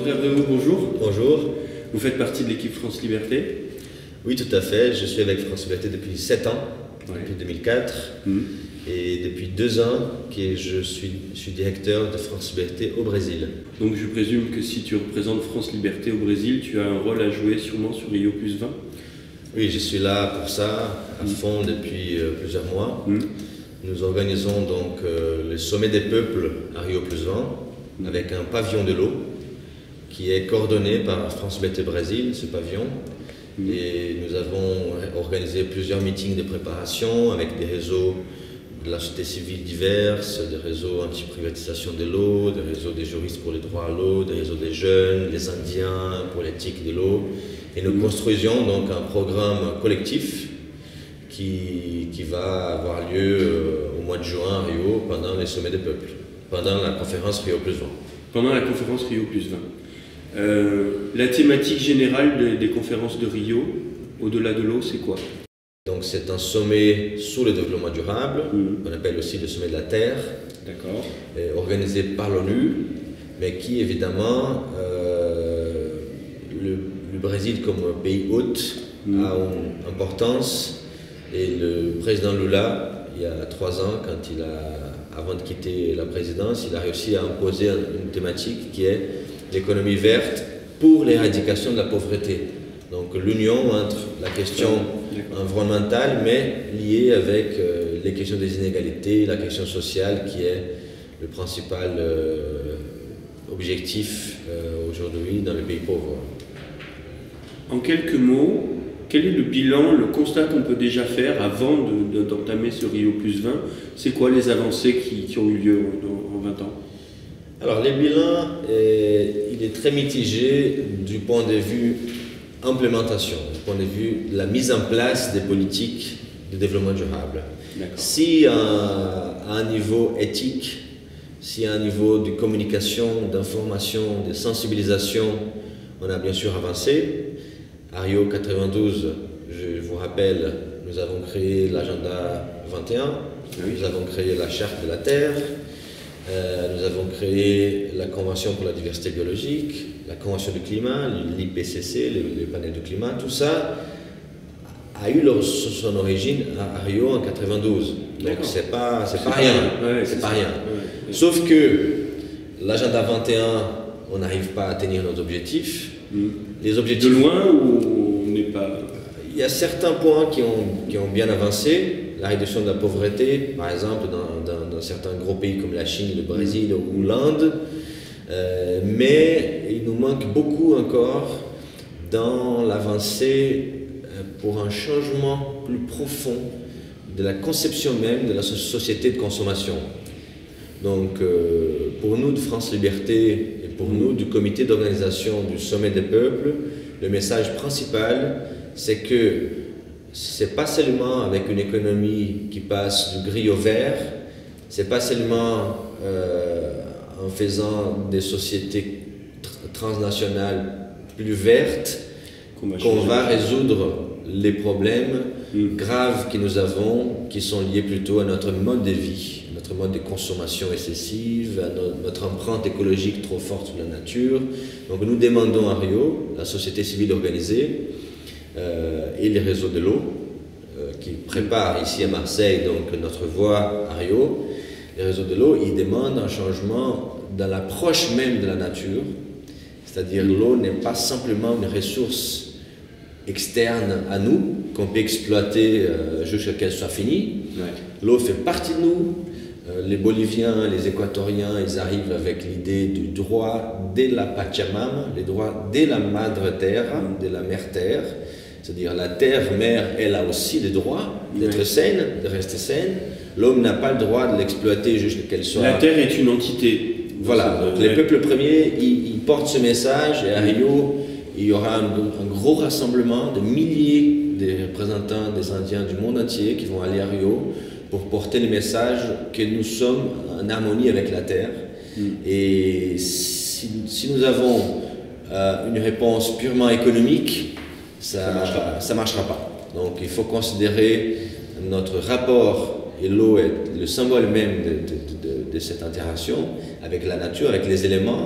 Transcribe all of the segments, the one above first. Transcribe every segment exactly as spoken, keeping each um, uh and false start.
Jean-Pierre Deveau, bonjour. Bonjour. Vous faites partie de l'équipe France Liberté? Oui, tout à fait. Je suis avec France Liberté depuis sept ans, ouais. Depuis deux mille quatre. Mmh. Et depuis deux ans que je suis, je suis directeur de France Liberté au Brésil. Donc je présume que si tu représentes France Liberté au Brésil, tu as un rôle à jouer sûrement sur Rio plus vingt? Oui, je suis là pour ça, à mmh. fond depuis euh, plusieurs mois. Mmh. Nous organisons donc euh, le sommet des peuples à Rio plus vingt mmh. avec un pavillon de l'eau qui est coordonné par France Liberté Brésil, ce pavillon. Mmh. Et nous avons organisé plusieurs meetings de préparation avec des réseaux de la société civile diverses, des réseaux anti-privatisation de l'eau, des réseaux des juristes pour les droits à l'eau, des réseaux des jeunes, des Indiens pour l'éthique de l'eau. Et nous mmh. construisions donc un programme collectif qui, qui va avoir lieu euh, au mois de juin à Rio pendant les sommets des peuples, pendant la conférence Rio plus vingt. Pendant la conférence Rio plus vingt. Euh, la thématique générale de, des conférences de Rio, au-delà de l'eau, c'est quoi? Donc c'est un sommet sur le développement durable, mmh. qu'on appelle aussi le sommet de la Terre, organisé par l'ONU, mais qui évidemment, euh, le, le Brésil comme pays hôte mmh. a une importance. Et le président Lula, il y a trois ans, quand il a, avant de quitter la présidence, il a réussi à imposer une thématique qui est l'économie verte pour l'éradication de la pauvreté. Donc l'union entre la question environnementale, mais liée avec euh, les questions des inégalités, la question sociale qui est le principal euh, objectif euh, aujourd'hui dans les pays pauvres. En quelques mots, quel est le bilan, le constat qu'on peut déjà faire avant de, de, d'entamer ce Rio plus vingt? C'est quoi les avancées qui, qui ont eu lieu en, en vingt ans? Alors, le bilan, est, il est très mitigé du point de vue implémentation, du point de vue de la mise en place des politiques de développement durable. Si à, à un niveau éthique, si à un niveau de communication, d'information, de sensibilisation, on a bien sûr avancé. À Rio quatre-vingt-douze, je vous rappelle, nous avons créé l'agenda vingt et un, oui. Nous avons créé la charte de la Terre, euh, nous avons créé la Convention pour la diversité biologique, la Convention du climat, l'I P C C, le, le panel du climat, tout ça a eu leur, son origine à Rio en quatre-vingt-douze. Donc c'est pas, c'est pas rien, ouais, c'est pas rien. Ouais, ouais. Sauf que l'agenda vingt et un, on n'arrive pas à atteindre nos objectifs. Mmh. Les objectifs de loin ou on n'est pas... Il y a certains points qui ont, qui ont bien avancé. La réduction de la pauvreté, par exemple, dans, dans, dans certains gros pays comme la Chine, le Brésil ou l'Inde. Euh, mais il nous manque beaucoup encore dans l'avancée pour un changement plus profond de la conception même de la société de consommation. Donc, euh, pour nous de France Liberté et pour nous du comité d'organisation du Sommet des Peuples, le message principal, c'est que c'est pas seulement avec une économie qui passe du gris au vert, c'est pas seulement euh, en faisant des sociétés transnationales plus vertes qu'on va résoudre les problèmes mmh. graves que nous avons, qui sont liés plutôt à notre mode de vie, notre mode de consommation excessive, à no notre empreinte écologique trop forte sur la nature. Donc nous demandons à Rio, la société civile organisée euh, et les réseaux de l'eau, euh, qui préparent ici à Marseille donc notre voie à Rio, les réseaux de l'eau, ils demandent un changement dans l'approche même de la nature, c'est-à-dire l'eau n'est pas simplement une ressource externe à nous, qu'on peut exploiter euh, jusqu'à qu'elle soit finie. Ouais. L'eau fait partie de nous. Euh, les Boliviens, les Équatoriens, ils arrivent avec l'idée du droit de la Pachamama, les droits de la Madre Terre, de la Mère Terre. C'est-à-dire la Terre-Mère, elle a aussi le droit d'être ouais. saine, de rester saine. L'homme n'a pas le droit de l'exploiter jusqu'à qu'elle soit... La Terre est une entité. Voilà, donc les peuples premiers, ils, ils portent ce message et à Rio, il y aura un, un gros rassemblement de milliers de représentants des Indiens du monde entier qui vont aller à Rio pour porter le message que nous sommes en harmonie avec la Terre. Mm. Et si, si nous avons euh, une réponse purement économique, ça ne marchera, ça marchera pas. Donc il faut considérer notre rapport, et l'eau est le symbole même de, de, de, de cette interaction avec la nature, avec les éléments.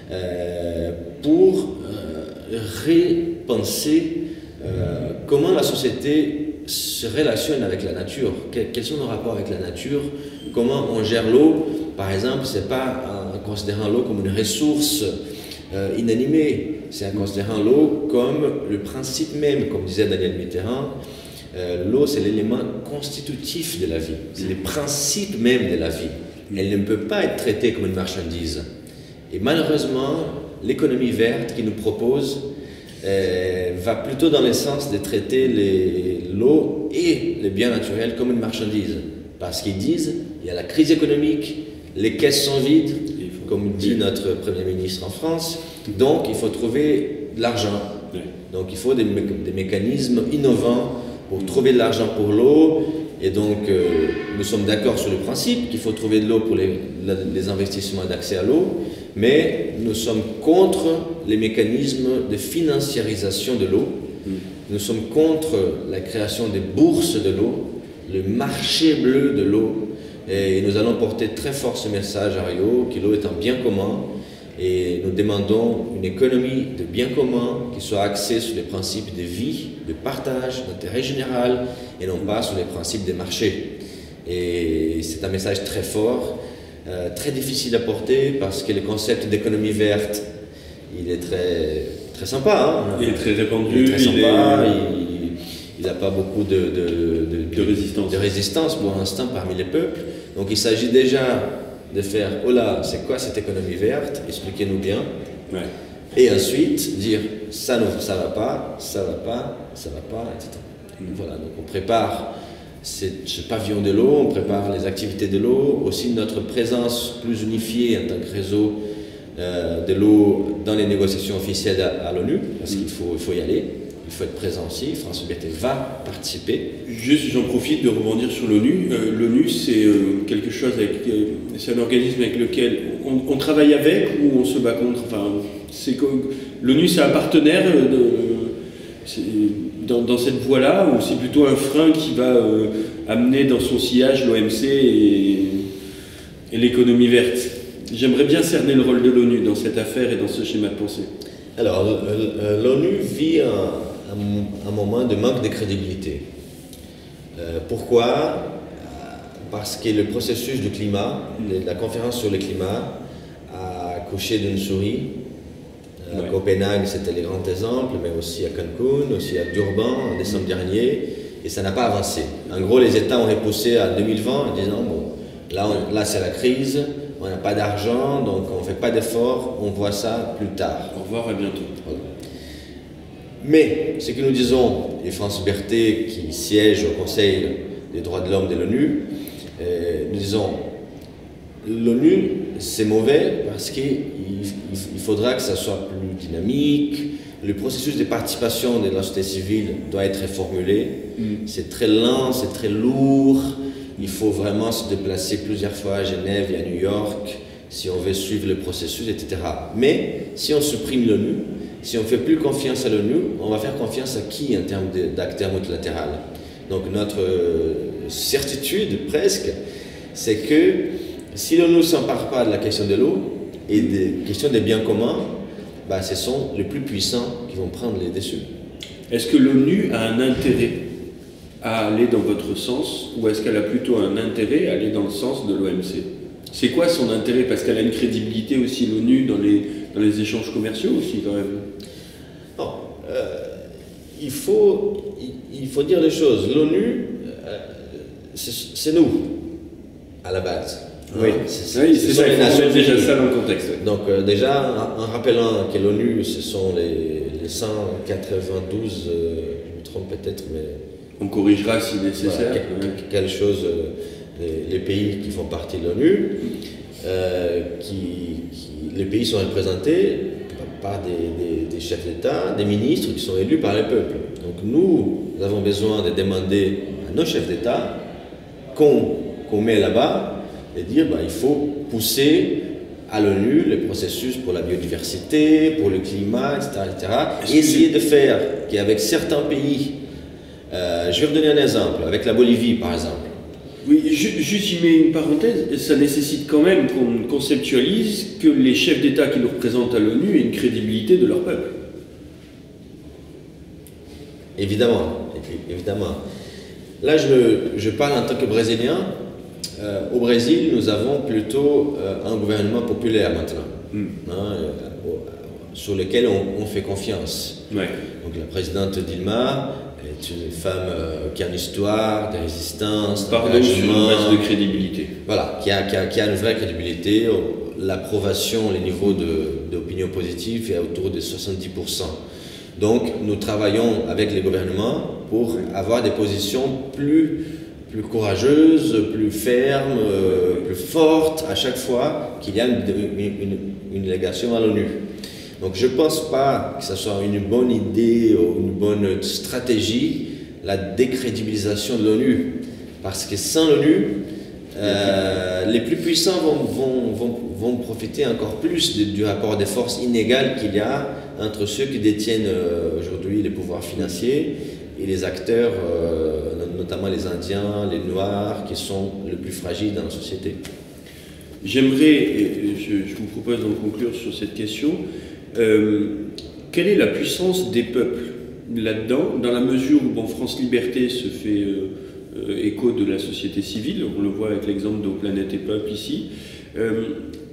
euh, pour euh, repenser euh, comment la société se relationne avec la nature, quels, quels sont nos rapports avec la nature, comment on gère l'eau. Par exemple, ce n'est pas en considérant l'eau comme une ressource euh, inanimée, c'est en considérant l'eau comme le principe même, comme disait Daniel Mitterrand. Euh, l'eau, c'est l'élément constitutif de la vie, c'est le principe même de la vie. Elle ne peut pas être traitée comme une marchandise. Et malheureusement, l'économie verte qui nous propose euh, va plutôt dans le sens de traiter l'eau et les biens naturels comme une marchandise. Parce qu'ils disent, il y a la crise économique, les caisses sont vides, comme dit notre Premier ministre en France, donc il faut trouver de l'argent. Donc il faut des, mé des mécanismes innovants pour trouver de l'argent pour l'eau. Et donc euh, nous sommes d'accord sur le principe qu'il faut trouver de l'eau pour les, les investissements d'accès à l'eau, mais nous sommes contre les mécanismes de financiarisation de l'eau. Nous sommes contre la création des bourses de l'eau, le marché bleu de l'eau. Et nous allons porter très fort ce message à Rio, que l'eau est un bien commun. Et nous demandons une économie de bien commun qui soit axée sur les principes de vie, de partage, d'intérêt général, et non pas sur les principes des marchés. Et c'est un message très fort, euh, très difficile à porter, parce que le concept d'économie verte, il est très, très sympa. Hein. Il est très répandu. Il est très sympa. Il n'a pas beaucoup de, de, de, de, résistance. de résistance pour l'instant parmi les peuples. Donc il s'agit déjà de faire, oh là, c'est quoi cette économie verte? Expliquez-nous bien. Ouais. Et ensuite, dire, ça ne ça va pas, ça va pas, ça va pas, et cetera. Mmh. Voilà, donc on prépare ce pavillon de l'eau, on prépare les activités de l'eau, aussi notre présence plus unifiée en tant que réseau euh, de l'eau dans les négociations officielles à, à l'ONU, parce mmh. qu'il faut, il faut y aller. Il faut être présent aussi, France Liberté va participer. Juste, j'en profite de rebondir sur l'ONU. Euh, L'ONU, c'est euh, quelque chose avec, euh, c'est un organisme avec lequel on, on travaille avec ou on se bat contre. Enfin, l'ONU, c'est un partenaire de, dans, dans cette voie-là, ou c'est plutôt un frein qui va euh, amener dans son sillage l'O M C et, et l'économie verte. J'aimerais bien cerner le rôle de l'ONU dans cette affaire et dans ce schéma de pensée. Alors, l'ONU vit un, un, un moment de manque de crédibilité. Euh, pourquoi? Parce que le processus du climat, la conférence sur le climat, a accouché d'une souris. À ouais. Copenhague, c'était les grands exemples, mais aussi à Cancun, aussi à Durban en décembre dernier, et ça n'a pas avancé. En gros, les États ont repoussé à deux mille vingt en disant, bon, là, on, là c'est la crise, on n'a pas d'argent, donc on ne fait pas d'efforts, on voit ça plus tard. Au revoir, à bientôt. Voilà. Mais ce que nous disons, et France Liberté qui siège au Conseil des droits de l'homme de l'ONU, euh, nous disons, l'ONU c'est mauvais parce qu'il il faudra que ça soit plus dynamique, le processus de participation de la société civile doit être reformulé, mm. c'est très lent, c'est très lourd, il faut vraiment se déplacer plusieurs fois à Genève et à New York si on veut suivre le processus, et cetera. Mais si on supprime l'ONU, si on ne fait plus confiance à l'ONU, on va faire confiance à qui en termes d'acteurs multilatéraux? Donc notre certitude presque, c'est que si l'ONU ne s'empare pas de la question de l'eau et des questions des biens communs, bah, ce sont les plus puissants qui vont prendre les dessus. Est-ce que l'ONU a un intérêt à aller dans votre sens, ou est-ce qu'elle a plutôt un intérêt à aller dans le sens de l'O M C? C'est quoi son intérêt? Parce qu'elle a une crédibilité aussi, l'ONU, dans les, dans les échanges commerciaux aussi, quand même. Non, euh, il, faut, il, il faut dire les choses. L'ONU, euh, c'est nous, à la base. Oui, c'est oui, ça, il faut mettre déjà ça dans le contexte. Donc euh, déjà, en, en rappelant que l'ONU, ce sont les, les cent quatre-vingt-douze, euh, je me trompe peut-être, mais... On corrigera si nécessaire. Voilà, quelque chose, euh, les, les pays qui font partie de l'ONU, euh, qui, qui, les pays sont représentés par des, des, des chefs d'État, des ministres qui sont élus par les peuples. Donc nous, nous avons besoin de demander à nos chefs d'État qu'on qu'on met là-bas et dire bah, il faut pousser à l'ONU le processus pour la biodiversité, pour le climat, et cetera et cetera. Essayer de faire qu'avec certains pays, euh, je vais vous donner un exemple, avec la Bolivie par exemple. Oui, ju juste j'y mets une parenthèse, ça nécessite quand même qu'on conceptualise que les chefs d'État qui nous représentent à l'ONU aient une crédibilité de leur peuple. Évidemment, évidemment. Là, je, je parle en tant que Brésilien. Euh, au Brésil, nous avons plutôt euh, un gouvernement populaire maintenant, mm. hein, euh, sur lequel on, on fait confiance. Ouais. Donc la présidente Dilma est une femme euh, qui a une histoire de résistance, Pardon, sur une base de crédibilité. Voilà, qui a, qui a, qui a une vraie crédibilité. L'approbation, les niveaux d'opinion positive est autour de soixante-dix pour cent. Donc nous travaillons avec les gouvernements pour avoir des positions plus, plus courageuses, plus fermes, euh, plus fortes à chaque fois qu'il y a une, une, une délégation à l'ONU. Donc je ne pense pas que ce soit une bonne idée ou une bonne stratégie, la décrédibilisation de l'ONU. Parce que sans l'ONU, euh, les plus puissants vont, vont, vont, vont profiter encore plus de, du rapport des forces inégal qu'il y a entre ceux qui détiennent euh, aujourd'hui les pouvoirs financiers et les acteurs, euh, notamment les Indiens, les Noirs, qui sont les plus fragiles dans la société. J'aimerais, et je, je vous propose d'en conclure sur cette question, euh, quelle est la puissance des peuples là-dedans, dans la mesure où bon, France Liberté se fait euh, euh, écho de la société civile, on le voit avec l'exemple de Planète et Peuple ici. Euh,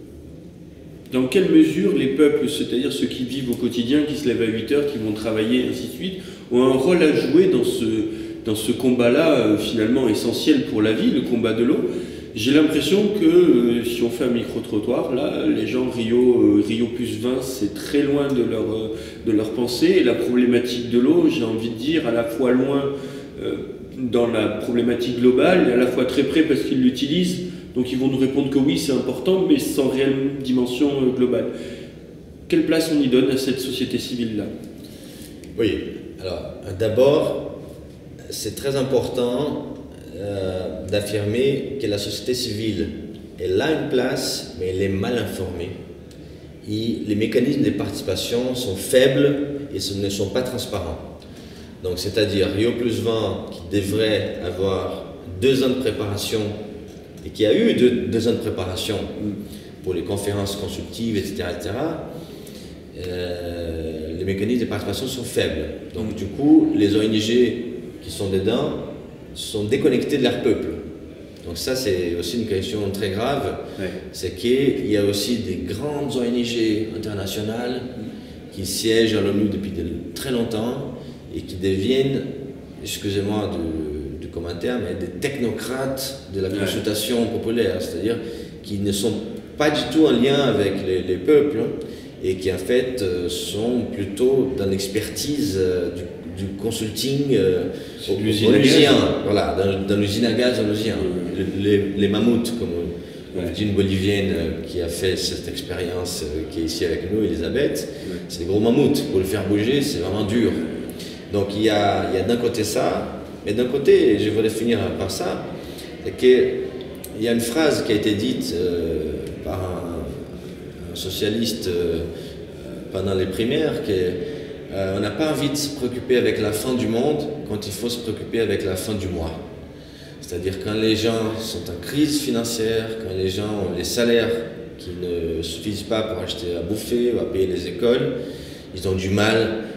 dans quelle mesure les peuples, c'est-à-dire ceux qui vivent au quotidien, qui se lèvent à huit heures, qui vont travailler, ainsi de suite, ont un rôle à jouer dans ce, dans ce combat-là, euh, finalement essentiel pour la vie, le combat de l'eau? J'ai l'impression que euh, si on fait un micro-trottoir, là, les gens Rio, euh, Rio plus vingt, c'est très loin de leur, euh, de leur pensée. Et la problématique de l'eau, j'ai envie de dire, à la fois loin euh, dans la problématique globale, et à la fois très près parce qu'ils l'utilisent. Donc ils vont nous répondre que oui, c'est important, mais sans réelle dimension euh, globale. Quelle place on y donne à cette société civile-là? Oui, alors d'abord, c'est très important Euh, d'affirmer que la société civile, elle a une place, mais elle est mal informée. Et les mécanismes de participation sont faibles et ce ne sont pas transparents. Donc, c'est-à-dire Rio plus vingt, qui devrait avoir deux ans de préparation, et qui a eu deux, deux ans de préparation pour les conférences consultives, et cetera, et cetera, euh, les mécanismes de participation sont faibles. Donc, du coup, les O N G qui sont dedans sont déconnectés de leur peuple. Donc ça, c'est aussi une question très grave. Ouais. C'est qu'il y a aussi des grandes O N G internationales qui siègent à l'ONU depuis de, très longtemps et qui deviennent, excusez-moi du, du commentaire, mais des technocrates de la consultation ouais. populaire, c'est-à-dire qui ne sont pas du tout en lien avec les, les peuples et qui en fait sont plutôt dans l'expertise du du consulting euh, onusien, voilà, dans, dans l'usine à gaz onusien, mmh. les, les mammouths, comme ouais. on dit une bolivienne euh, qui a fait cette expérience, euh, qui est ici avec nous, Elisabeth, ouais. c'est des gros mammouths, pour le faire bouger, c'est vraiment dur. Donc il y a, il y a d'un côté ça, mais d'un côté, je voulais finir par ça, c'est qu'il y a une phrase qui a été dite euh, par un, un socialiste euh, pendant les primaires, qui est Euh, on n'a pas envie de se préoccuper avec la fin du monde quand il faut se préoccuper avec la fin du mois. C'est-à-dire quand les gens sont en crise financière, quand les gens ont les salaires qui ne suffisent pas pour acheter à bouffer ou à payer les écoles, ils ont du mal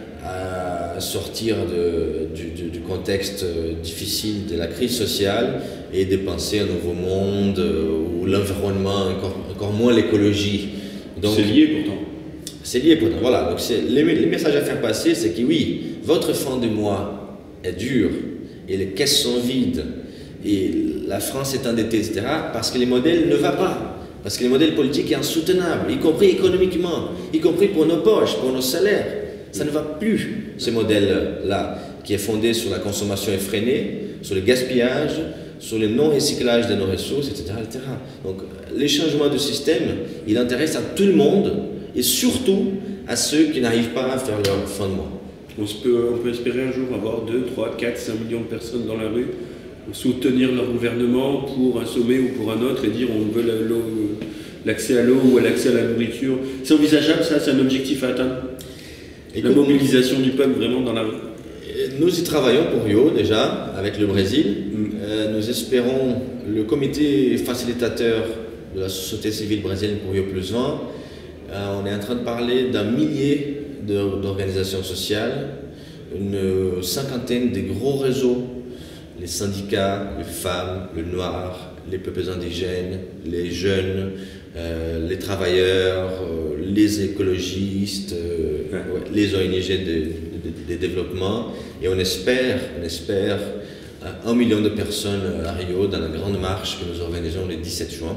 à sortir de, du, du, du contexte difficile de la crise sociale et de penser à un nouveau monde où l'environnement, encore, encore moins l'écologie. C'est lié pourtant. C'est lié pourtant, voilà. Donc les, les messages à faire passer, c'est que oui, votre fin de mois est dure et les caisses sont vides et la France est endettée, et cetera, parce que les modèles ne vont pas, parce que les modèles politiques sont insoutenables, y compris économiquement, y compris pour nos poches, pour nos salaires. Ça ne va plus, ce modèle-là, qui est fondé sur la consommation effrénée, sur le gaspillage, sur le non-recyclage de nos ressources, et cetera, et cetera. Donc les changements de système, il intéresse à tout le monde, et surtout à ceux qui n'arrivent pas à faire leur fin de mois. On peut, on peut espérer un jour avoir deux, trois, quatre, cinq millions de personnes dans la rue, soutenir leur gouvernement pour un sommet ou pour un autre et dire on veut l'accès à l'eau ou l'accès à la nourriture. C'est envisageable ça, c'est un objectif à atteindre? La mobilisation du peuple vraiment dans la rue? Nous y travaillons pour Rio déjà, avec le Brésil. Mm. Euh, nous espérons, le comité facilitateur de la société civile brésilienne pour Rio plus vingt, euh, on est en train de parler d'un millier de- d'organisations sociales, une cinquantaine de gros réseaux, les syndicats, les femmes, le noir, les peuples indigènes, les jeunes, euh, les travailleurs, euh, les écologistes, euh, Ouais. ouais, les O N G de, de, de- de développement. Et on espère, on espère euh, un million de personnes à Rio dans la grande marche que nous organisons le dix-sept juin.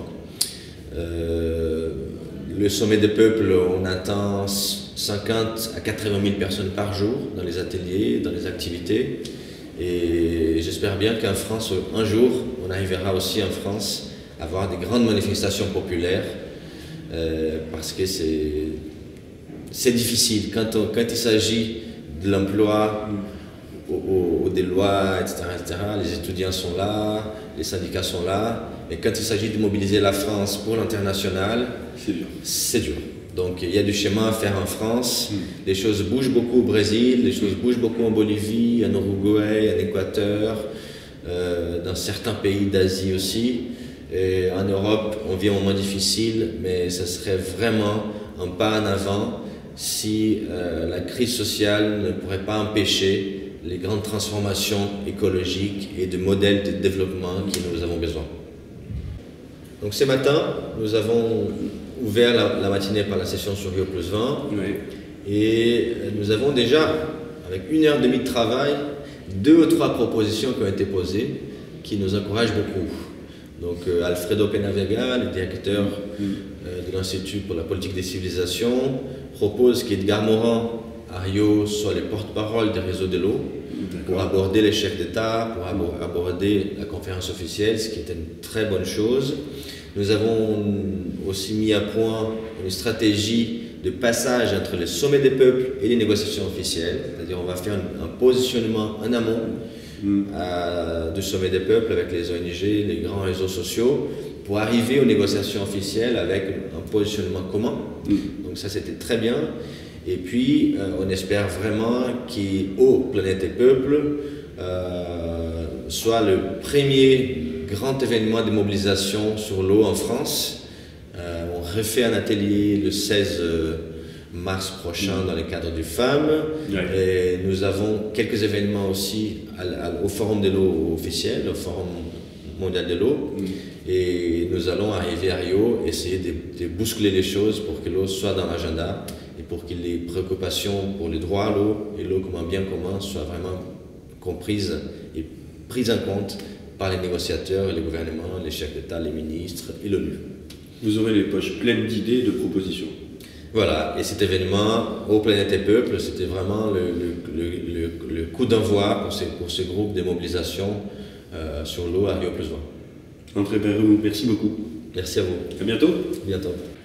Euh, le sommet des peuples, on attend cinquante à quatre-vingt mille personnes par jour dans les ateliers, dans les activités. Et j'espère bien qu'en France, un jour, on arrivera aussi en France à avoir des grandes manifestations populaires euh, parce que c'est c'est difficile. Quand, on- quand il s'agit de l'emploi ou, ou- ou des lois, et cetera, et cetera, les étudiants sont là, les syndicats sont là. Et quand il s'agit de mobiliser la France pour l'international, C'est dur. c'est dur. Donc il y a du chemin à faire en France. Mm. Les choses bougent beaucoup au Brésil, les choses bougent beaucoup en Bolivie, en Uruguay, en Équateur, euh, dans certains pays d'Asie aussi. Et en Europe, on vit un moment difficile, mais ce serait vraiment un pas en avant si euh, la crise sociale ne pourrait pas empêcher les grandes transformations écologiques et de modèles de développement que nous avons besoin. Donc ce matin, nous avons ouvert la, la matinée par la session sur Rio plus vingt Ouais. et nous avons déjà, avec une heure et demie de travail, deux ou trois propositions qui ont été posées qui nous encouragent beaucoup. Donc euh, Alfredo Penavega, le directeur Mm. euh, de l'Institut pour la politique des civilisations, propose qu'Edgar Morin à Rio soit le porte-parole des réseaux de l'eau pour D'accord. aborder les chefs d'État, pour abo- aborder la conférence officielle, ce qui est une très bonne chose. Nous avons aussi mis à point une stratégie de passage entre les sommets des peuples et les négociations officielles, c'est-à-dire on va faire un, un positionnement en amont Mm. euh, du sommet des peuples avec les O N G, les grands réseaux sociaux, pour arriver aux négociations officielles avec un positionnement commun. Mm. Donc ça c'était très bien. Et puis euh, on espère vraiment qu'au Planète et Peuples euh, soit le premier grand événement de mobilisation sur l'eau en France. Euh, on refait un atelier le seize mars prochain dans le cadre du FAM. Ouais. Et nous avons quelques événements aussi à l- à- au Forum de l'eau officiel, au Forum mondial de l'eau. Mm. Et nous allons arriver à Rio, essayer de, de bousculer les choses pour que l'eau soit dans l'agenda et pour que les préoccupations pour les droits à l'eau et l'eau comme un bien commun soient vraiment comprises et prises en compte par les négociateurs, les gouvernements, les chefs d'État, les ministres et l'ONU. Vous aurez les poches pleines d'idées, de propositions. Voilà, et cet événement au Planète et Peuples, c'était vraiment le, le, le, le, le coup d'envoi pour, ces, pour ce groupe de mobilisation euh, sur l'eau à Rio plus vingt. André Bayrou, merci beaucoup. Merci à vous. À bientôt. À bientôt.